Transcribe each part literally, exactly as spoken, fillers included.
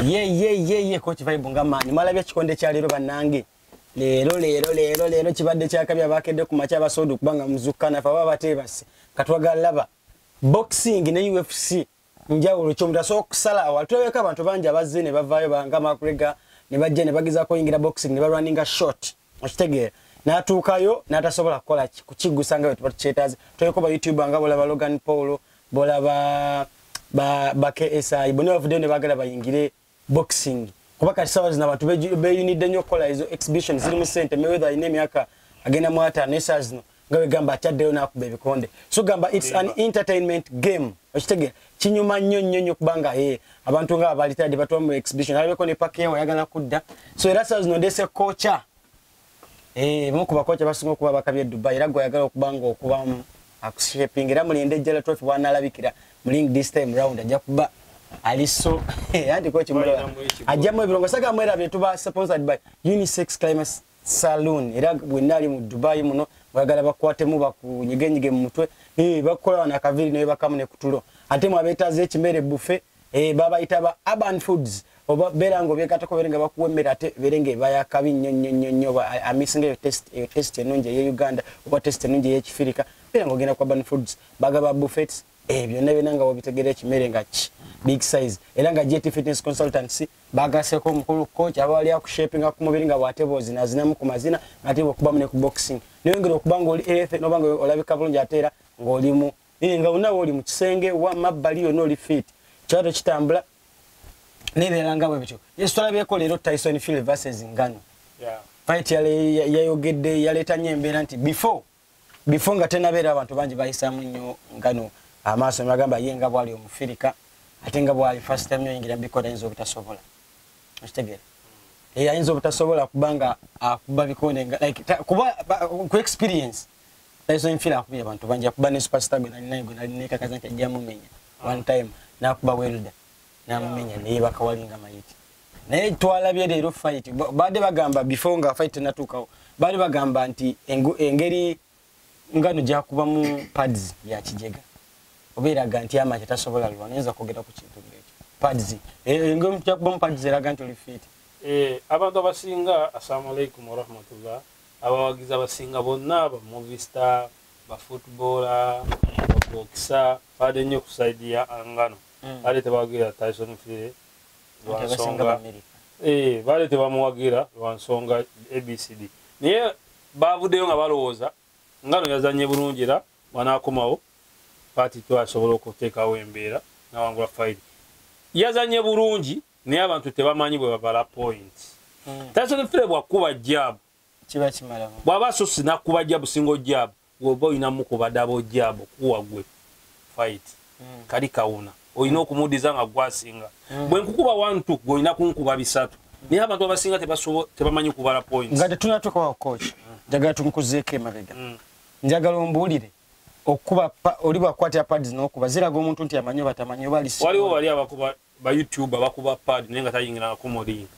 ye ye ye ye coach vibe ngamani malabya kikonde kya lero banange lero lero lero lero kibadde kyakabya abakedde ku macha abasodu kubanga muzukana fa baba tebase katwagalaba boxing ne U F C njawulo kyomda so kusala awatweka abantu banje abazze ne bavayo banga makurega ne bajje ne bagiza ko yingira boxing ne balwaninga short akitegera natukayo natasobola kola kukigusanga wetu batuchetaze toyeko ba YouTube anga bola ba Logan Paul bola ba ba ba K S I bono video ne bagala bayingire boxing kubaka sawazi na batu be unit denyo kola izo exhibition ziri mu center mewether ine myaka agenda mwata nesas no ngawe gamba chadde na kubebe konde so gamba it's an entertainment game akitegera kinyuma nnyo nnyo nnyo kubanga eh abantu nga balitade batu mu exhibition alibeko ne pack yewe yagala kudda so era sawazi no dese kocha eh muko bakocha basingo kuba bakabye Dubai era goyagala okubanga okuba akushaping era mulinde jela trophy bwana alabikira muling this time round ajja kuba aliso andi coach mura ajjamu ebirongo saka mwera bye tuba sponsored by Unisex Climax Saloon era bwenali mu Dubai muno bagala bakwate mu bakunyigenyige mu mutwe eh bakola na kaviri ne bakamune kutulo ate mu abetaze ekimere buffet eh baba itaba urban foods oba berango byekatako berenga bakuwemera ate berenge baya kabi nnyo nnyo nnyo nnyo amisinga yo test yo test enunje ye Uganda oba test enunje ye Kifirika berango gena kwa urban foods bagaba buffets eh byonna benanga obitegere ekimere nga ki big size era nga J T Fitness Consultancy bagase ko mukulu coach abali akushapinga ku mubiri nga watebozi na zinamu ku mazina ate okuba mune ku boxing niyo ngero kubanga oli earth no banga olabika bulungi atera ngolimu nga unawo oli mu kisenge wa mabbali yo no li fit kyato kitambula nebelanga bwe bityo yesu twalabye ko lero Tyson Fury versus Ngannou yeah fight yale yayogedde yaleta nyembera nti before before nga tena bera abantu banji bayisamu nnyo Ngannou amaso magamba yenga bwali omufirika atenga bwali first time yingira bikoda inzo bitasobola akitegera eh ayinzo bitasobola kubanga akuba bikonde like kuba ku experience Tyson Fury akuba abantu banji akuba ne superstar gwe nali nayo nali neka kazanti ajjamu menya one time na akuba welda na mumenya ne bakawalinga mayiti naye twalabye lero fight bade bagamba before nga fight natukawo bade bagamba nti engeri Ngannou jakuba mu pads ya kijega obera ganti ama kitasobola lwaneza kogera ku kintu ngekyo pads eh ngom jakuba mu pads era ganti oli fit eh abantu abasinga assalamu alaykum wa rahmatullah abawagiza abasinga bonna ba movie star ba footballer ba boxer bade nyo kusaidia Ngannou bale tebawagira Tyson Fury wansonga eh bale tebamuwagira wansonga A B C D niye bavudeyo nga balowooza Ngannou yazanye bulungira wanakomawo party twasobola okuteekawo embeera nawangula fight yazanye bulungi naye abantu tebamanyi bwe babala point Tyson Fury bwakuba jab kiba kimala bwaba sosi nakuba jab single jab wobo inamukuba double jab kuwa gwe fight kali kauna oyina okumudiza nga gwasinga bwe nkukuba one two goyina kunkuba bisatu naye abantu abasinga tebasobola tebamanyi kubala points ngate tunatoka wa coach njagala tumukuzeeke mabega njagala ombulire okuba oli bakwata pads n'okuba ziraga omuntu nti amanyo batamanyo bali si waliwo bali abakuba ba YouTube abakuba pad nenga tayingira ku modi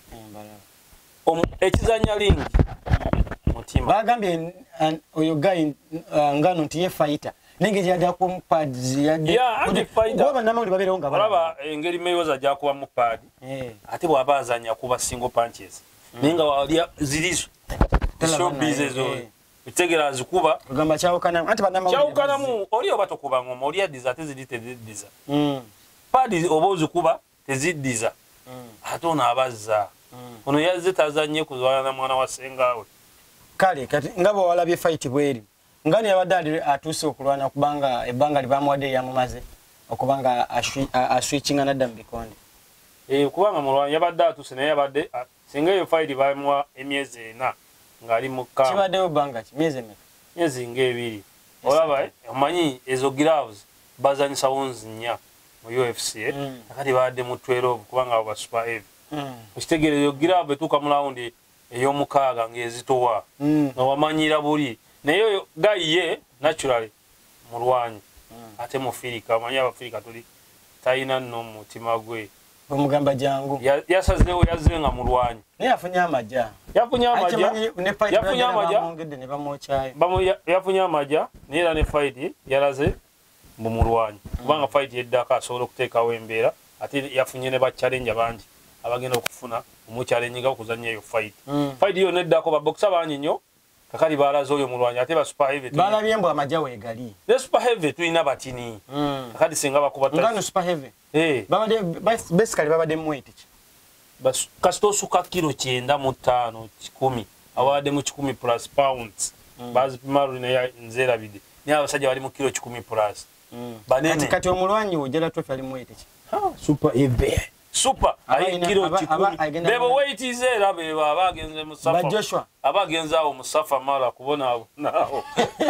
om ekizanya link mutima bagambye oyo guy Ngannou nti ye fighter nenge jaja ku pads ya ya andi fighter baba namuli babere onga baba engeri meyoza ja kuba mu pad eh ate bwabazanya kuba single punches nenga wali zilizo so busy zo bitegera zikuba kugamba chawo kana anti banama chawo kana mu oli obato kuba ngoma oli adiza tezidite diza mm padi obozu kuba tezidiza mm atona abaza ono yazze tazanye kuzwana na mwana wa sengawe kale kati ngabo walabye fight bweri ngani yabadali atuse okulwana kubanga ebanga libamwade yamumaze okubanga aswitchinga na dambikonde eh kubanga mulwana yabadde atuse naye yabadde singa yo fight bamwa emyeze na ngali muka kibadde obanga kimyeze me myezi ngebiri olaba omanyi ezo gloves bazanyisa wonzi nya mu U F C akati badde mu twelve kubanga aba super heavy ukitegere yo glove etuka mu round eyo mukaga ngezitowa no wamanyira buli naye gaye naturally mulwanyi ate mu Afrika amanya Afrika tuli tayina no mutima gwe omugamba jangu yasazewo yazenga mulwanyi naye afunya amaja yafunya amaja yafunya amaja ne bamochaye bamo yafunya amaja nera ne fight yalaze mu mulwanyi kubanga fight yeddaka asobola okuteekawo embeera ate yafunye ne ba challenge bangi abagenda okufuna omuchallenge okuzanya eyo fight fight yo neddako ba boxer banyinyo kakali balazo oyo mulwanya ate ba super heavy bala byembo amajawe gali ne super heavy tuina batini kakali singa bakuba ngano super heavy eh baba de basically baba de mwete bas kasto suka kilo kyenda mu ttaano kikumi awade mu kikumi plus pounds bazi pimaru ne ya nzera bide ni abasajja bali mu kilo kikumi plus banene kati kati omulwanyi ojela trophy ali mwete ha super heavy super ayi kilo kikumi bebo weight izera bebo abagenze musafa ba Joshua abagenza awo musafa mala kubona abo nawo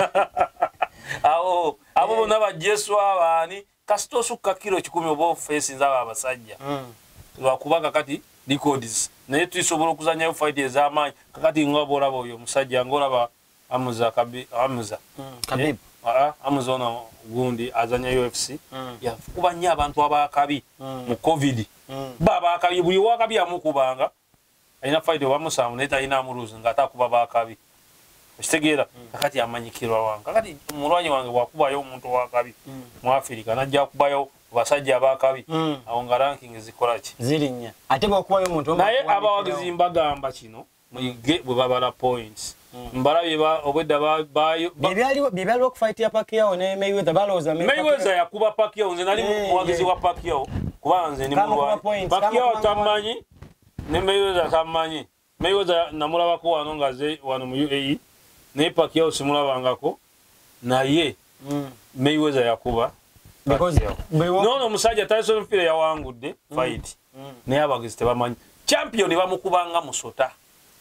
awo abo naba Joshua abani kasto suka kilo kikumi obo face nzaba abasajja lwakubaga kati records naye tuisobola okuzanya fight ez'amaanyi kakati ng'oboolaba oyo musajja ng'olaba amuza kabi amuza kabib ah amuza ono gundi azanya U F C yakuba nnyo abantu abakabi mu covid baba akabi buli wakabi amukubanga alina fight wamusamu naye talina amuluzi ng'atakuba bakabi okitegeera kakati amanyikirwa wange kakati omulwanyi wange bwakubayo omuntu wakabi mu Africa najja kubayo basajja abakabi awo nga ranking zikola ki zirinya ate bwakubayo omuntu naye abawagizi mbagamba kino muyige bwe babala points mbala beba obwedda bayo bibyali bibyali okufight ya Pacquiao ne Mayweather baloza Mayweather yakuba Pacquiao nze nali muwagizi wa Pacquiao kubanze ni mulwanyi Pacquiao tamanyi ne Mayweather tamanyi Mayweather namulabako wano ngaze wano mu U A E ne Pacquiao simulabangako naye Mayweather yakuba because no no musajja Tyson Fury yawangudde fight naye abagizi tebamanyi champion bamukubanga musota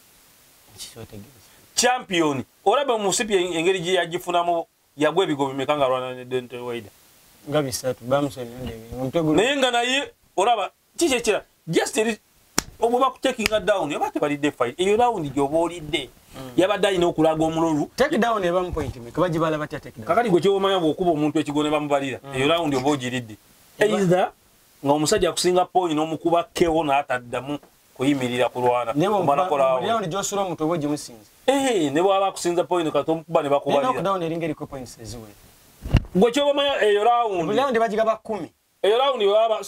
champion olaba musipi engeri gye yagifunamu yagwa ebigo bimekanga rwana ne Dente Wider ngabi satu bamusoni ndebe mutego naye nga naye olaba kiki kira just obo bakutekinga down yabate balidde fight eyo round gyoba olidde yabadde alina okulaga omulolu take down eba mu point me kabaji bala batya take down kakati gwe kyomanya bw'okuba omuntu ekigone bamubalira eyo round oba ogiridde either nga omusajja akusinga point n'omukuba keo n'ataddamu kuyimirira kulwana omalakola round gyosula omuntu oba ogimusinze eh ne bwaba akusinza point kati omukuba ne bakubalira knock down eringa eriko points eziwe gwe kyomanya eyo round round bajiga kumi eyo round waba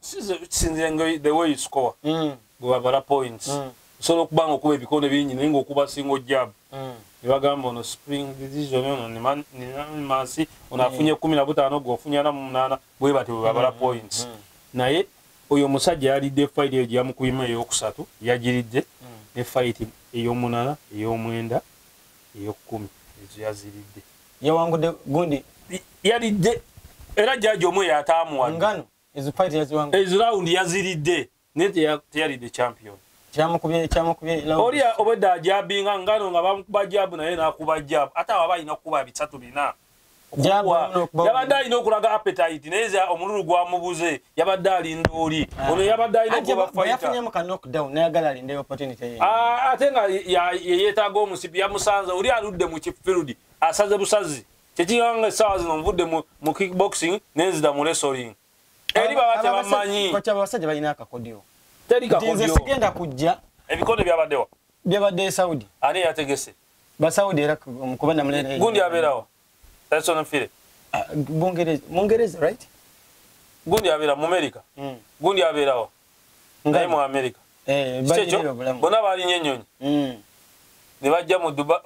sinze the way you score gwe babala points solo kubanga okuba ebikondo bingi naye ng'okuba single jab ne bagamba ono spring decision ono ni mansi ono afunye kumi na butaano gwe ofunye ana mu munaana bwe bati bwe babala points naye oyo omusajja yalidde fight eyo gyamukubimu ey'okusatu yagiridde ne fight ey'omunaana ey'omwenda ey'okkumi ezo yaziridde yawangudde gundi yalidde era jjaji omwe yataamuwadde ngano ezo fight yaziwangudde ezo round yaziridde naye teyalidde champion kyamukubye kyamukubye lawo oli obedda ajabinga ngano nga bamukuba jabu naye nakuba jabu ata waba ina kuba bitatu bina jabu yabadde alina okulaga appetite naye omululu gwamubuze yabadde alinda oli ono yabadde alina okuba fighter yafunye mu knockdown naye agala alinde opportunity ye ah ate nga yeetaaga omusipi yamusanze oli aludde mu kifield asaze busazi kyekiyanga sawa zino nvudde mu kickboxing nenzida mu wrestling eri baba tebamanyi kocha abasajja balina akakodio terika kodio sigenda kujja ebikondo byabaddewa byabadde Saudi ani yategese ba Saudi era mukuba na mulere gundi aberawa Tyson Fury Bungereza Mungereza right gundi abera mu America mm. gundi aberawa ngai mu America eh bajiro bulamu bona bali nyenyonyi mm ne bajja mu Dubai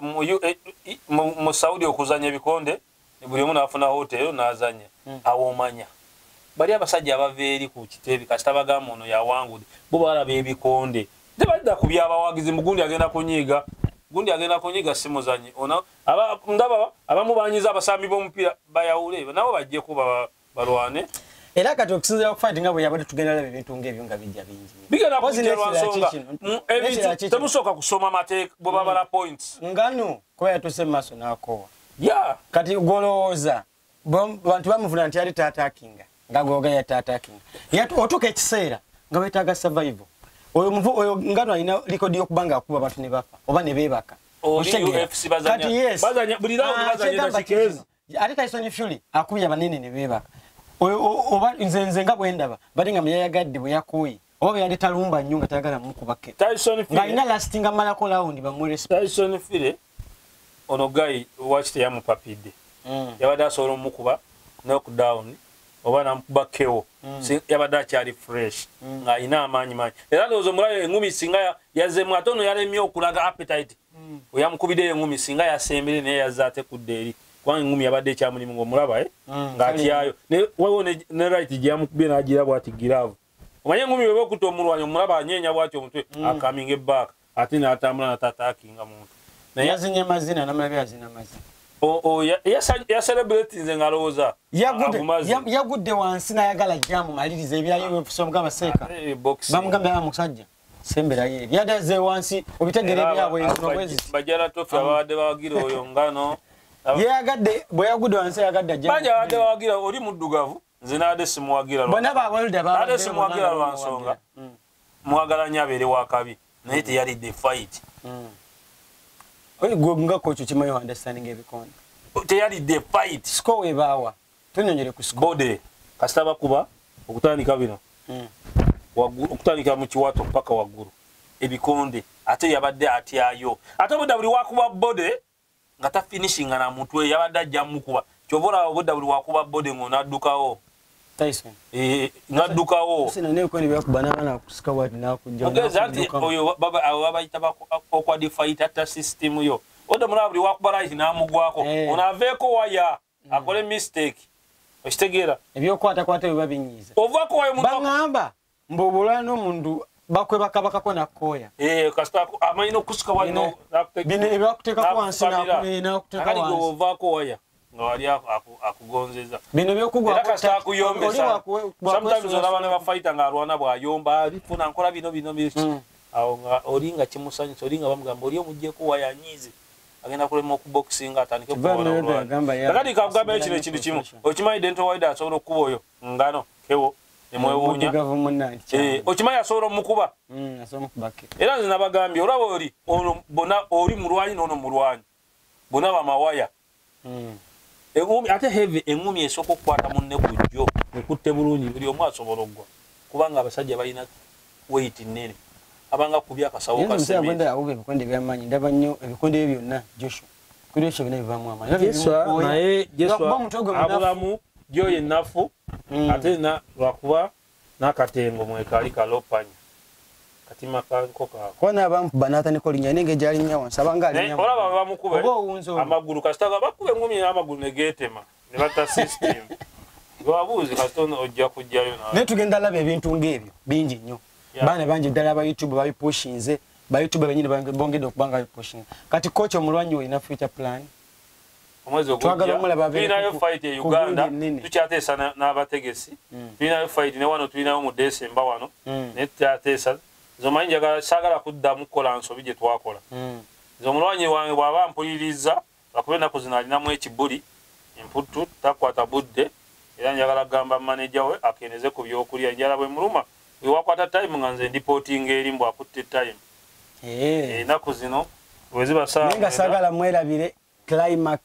mu, mu Saudi okuzanya ebikonde ne buli omuntu afuna hotel n'azanya mm. awomanya bali abasajja abaveeri ku kitebi kasita bagamba ono yawangudde bo balaba ebikonde tebadda ku byabawagizi mugundi agenda kunyiga gundi agenda kunyiga simuzanyi ona aba ndaba abamu banyiza abasambi b'omupiira bayawule nabo bajje kuba balwane era kati okusinzira ku fight nga bwe yabadde tugenda labe ebintu ng'ebyo nga bijja bingi bigenda kujja lwansonga ebintu temusooka kusoma mateeka bwe babala points ngano kuba yatuse mu maaso n'akoowa ya kati golowooza bantu bamuvuna nti yali taatakinga nga goga yataatakinga yatu otuka ekiseera nga wetaaga survival oyo muvu oyo ngano alina likodi y'okubanga akuba abantu ne bafa oba ne beebaka kati yes bazanya buli round bazanya na kikeezi ate Tyson Fury akubye abanene ne beebaka oyo oba nze nze nga bwe ndaba bali nga muyayagadde bwe yakuyi oba bwe yali talumba nnyo nga tayagala mukubake Tyson Fury nga alina lastinga malako round bamwere Tyson Fury ono guy watch te yamupapidde yabadde asobola omukuba knockdown oba namukuba keo yabadde akyali fresh nga ina amaanyi manyi era ndowooza omulayo engumi singa yazemu ate ono yalemye okulaga appetite oyamukubidde engumi singa yasembere naye yazze ate kudda eri kubanga engumi yabadde ekyamulimu ng'omulaba ng'atyayo waliwo ne right gyeyamukubye n'agira bw'ati giraavu omanye engumi weba okutta omulwanyi omulaba anyeenya bw'ati omutwe akaminga ebbaaka ate n'atambula n'atataakinga muntu yazinye mazina namulabe yazina mazina ya celebrate nze ngalowooza yagudde wansi n'ayagala jjamu maliriza ebirayo bamugamba seeka bamugamba musajja semberayo eri yadaze wansi obitegere ebyabwe bajala tofi ababadde bawagira oyo ngano yeyagadde bwe yagudde wansi yagadde jjamu banja abadde bawagira oli muddugavu nze n'adde simuwagira bonna bawalde n'adde simuwagira lwansonga mwagala nnyo abeere wakabi naye teyalidde fight oyo gwe nga kocho kimanyi understanding ebikonde teyalidde fight score webawa tunyonyere ku score bode kasita bakuba okutandika bino okutandika mu kiwato paka waggulu ebikonde ate yabadde atyayo ate obudda buli wakuba bode nga tafinishinga na mutwe yabadde ajja mukuba kyovula obudda buli wakuba bode ngo naddukawo Tyson eh naddukawo sina ne ko ne byakuba n'abana kusika wati nakujja ogeza ati oyo baba abo bayita okwa fight ata system yo odo mulaba buli wakuba right namugwako onaveeko waya akole mistake okitegera ebyokwata kwata biba binyiza ovako wayo muntu bangamba mbobula no mundu bakwe bakabaka ko nakoya eh kasita amayino kusika wayo bine ebyakuteka kwansi na kuteka wansi akali ovako waya ngawali akugonzeza bino byokugwa kasita kuyombesa sometimes olaba ne bafighter nga alwana bwayomba bifuna nkola bino bino bino awo nga olinga kimusanyisa olinga bamugamba oli omujjeko wayanyize agenda kulema okuboxinga atandike kuwona kakati kakugamba ekino ekintu kimu okimanyi dental wide asobola okuba oyo ngano kewo emwewuunya okimanyi asobola omukuba era nze nabagambye olaba oli bona oli mulwanyi n'ono mulwanyi bona bamawaya engumi ate heavy engumi esooka okukwata munne kujjo ekutte bulungi buli omu asobola oggwa kubanga abasajja balina weight nnene abanga kubya akasawo ka sebe yenda awo ebikonde byamanyi ndaba nnyo ebikonde ebyo byonna Joshua kuri ekyo bino bivaamu amaanyi Joshua naye Joshua abulamu gyo yennafu ate na lwakuba n'akatengo mwekali kalopanya katima kankoka kona abampu banataniko linya nenge jali nya wansi abanga alinya olaba bamukube amagulu kasitaga bakube ngumi amagulu negetema ne bata system babuzi kastono ojja kujjayo na ne tugenda labe ebintu ngebyo bingi nnyo bana banje dala ba YouTube ba pushinze ba YouTube benyine bongedde okubanga bipushinga kati coach omulwanyi we ina future plan omwezi ogujja tulinayo fight ya Uganda tukyateesa n'abategesi tulinayo fight ne wano tulinayo mu December wano ne tukyateesa zomanyi njagala saagala kuddamu kukola nsobi gye twakola nze omulwanyi wange bw'aba mpuliriza lwakuba ennaku zino alinamu ekibuli emputtu takwata budde era njagala kugamba manager we akeneze ku byokulya njala bwe muluma wewakwata time nga nze ndipootinga eri mbw akutte time ennaku zino weziba saanga saagala mwerabire climax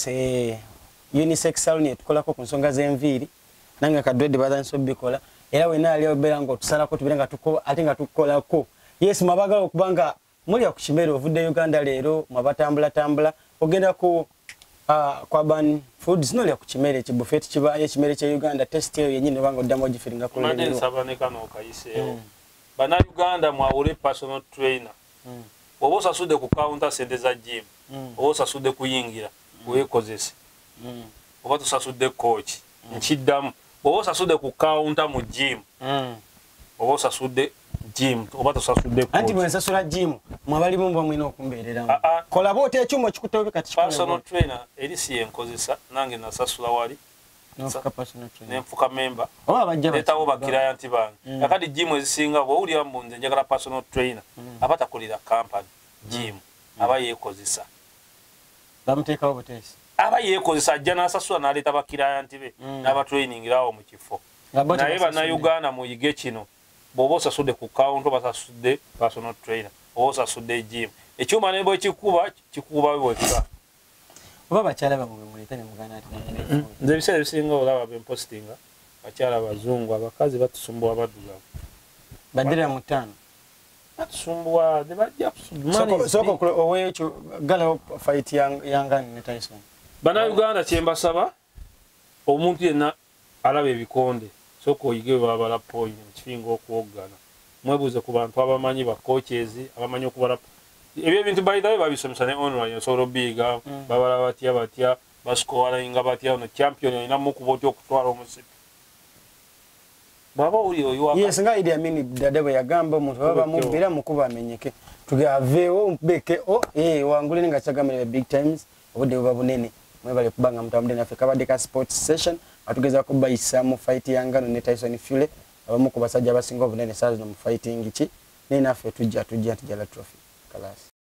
unisex salon etukolako ku nsonga z'enviiri nange kadwedde batanso bikola era wena ali obera ngo tusalako tubiranga tuko ate nga tukolako yes mabagala okubanga muli akukimero ovudde Uganda leero mabatambula tambula ogenda ku uh, kwa ban foods no lya kukimere ekibuffet kiba ekimere kya Uganda test yo yenyine banga oddamu ogifiringa ku leero mande sabane kano kayiseo bana Uganda mwawule personal trainer mm. obosa sude ku counter sente za gym mm. obosa sude kuyingira wekozese mm. obosa sasude coach mm. nchiddamu obosa sude ku counter mu gym mm. obosa sude gym obato sasude coach anti mwensa sura gym mwabali mumba mwino okumberera kola bote ekyumo kikutobe kati personal trainer elisi yenkozesa nange nasasula wali nofuka personal trainer nemfuka member oba bajja leta oba client bange mm. akadi gym ezisinga bo uli ambunze njagala personal trainer mm. abata kulira company gym mm. aba yekozesa bamuteka obotesi aba yekozesa jana asasula naleta ba client be mm. naba training rawo mu kifo naye bana Uganda mu yige kino bobosa sude ku count oba sude personal trainer obosa sude gym ekyuma nebo kikuba kikuba weka oba bakyala bamwe mulitane mugana ati naye nze biseera bisinga olaba bempostinga bakyala bazungu abakazi batusumbuwa baduga badira mutano batusumbuwa de bajja kusumbuwa soko soko owe ekyo gala fight yang yangani ne Tyson bana Uganda kyembasaba omuntu yenna alaba ebikonde soko oyige babala point kifingo okuogana mwebuze ku bantu abamanyi ba coaches abamanyi okubala ebyo ebintu by the way babisomesa ne online solo biga mm. babala batya batya bascorer inga batya no champion ina mukuboti okutwala omusipi baba uli oyo yes nga Idi Amin dada bwe yagamba omuntu baba mubira mukuba amenyeke tugavewo beke o eh wangule nga chagamire Bigtymz obudde buba bunene mwebale kubanga mutambule na Africa Badeka Sports Session atugeza kubayisa mu fight ya Ngannou ne Tyson Fury abamu ku basajja abasinga obunene saa zino mu fighting ki ne naffe tujja tujja tujala trophy kalasi